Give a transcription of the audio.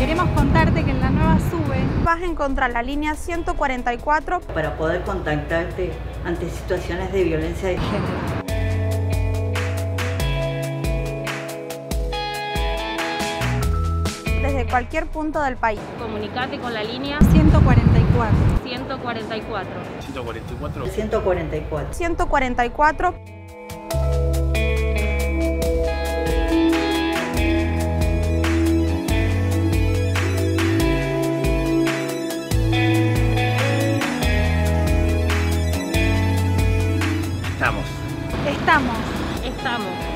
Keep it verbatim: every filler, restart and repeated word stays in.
Queremos contarte que en la nueva SUBE vas a encontrar la línea ciento cuarenta y cuatro para poder contactarte ante situaciones de violencia de género. Desde cualquier punto del país. Comunicate con la línea ciento cuarenta y cuatro. ciento cuarenta y cuatro. ciento cuarenta y cuatro. ciento cuarenta y cuatro. ciento cuarenta y cuatro. Estamos. Estamos. Estamos.